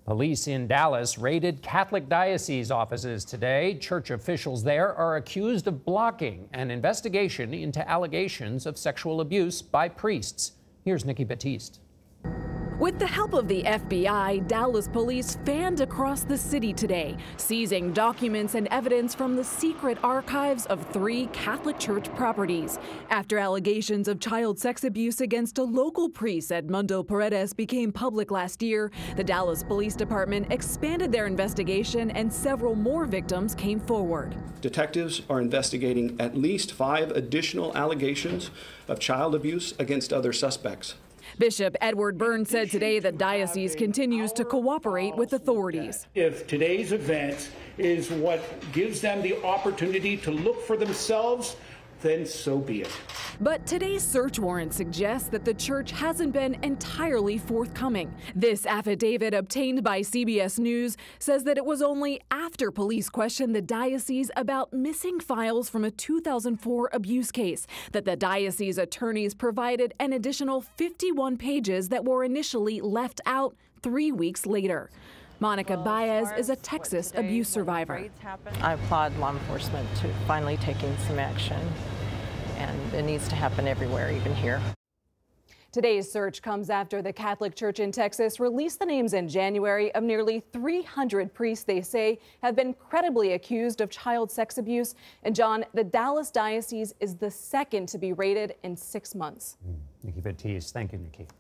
Police in Dallas raided Catholic diocese offices today. Church officials there are accused of blocking an investigation into allegations of sexual abuse by priests. Here's Nikki Battiste. With the help of the FBI, Dallas police fanned across the city today, seizing documents and evidence from the secret archives of 3 Catholic church properties. After allegations of child sex abuse against a local priest, Edmundo Paredes, became public last year, the Dallas Police Department expanded their investigation and several more victims came forward. Detectives are investigating at least 5 additional allegations of child abuse against other suspects. Bishop Edward Burns said today the diocese continues to cooperate with authorities. If today's event is what gives them the opportunity to look for themselves, then so be it. But today's search warrant suggests that the church hasn't been entirely forthcoming. This affidavit obtained by CBS News says that it was only after police questioned the diocese about missing files from a 2004 abuse case that the diocese attorneys provided an additional 51 pages that were initially left out 3 weeks later. Monica Baez is a Texas abuse survivor. I applaud law enforcement to finally taking some action, and it needs to happen everywhere, even here. Today's search comes after the Catholic Church in Texas released the names in January of nearly 300 priests they say have been credibly accused of child sex abuse. And John, the Dallas diocese is the second to be raided in 6 months. Nikki Battiste, thank you, Nikki.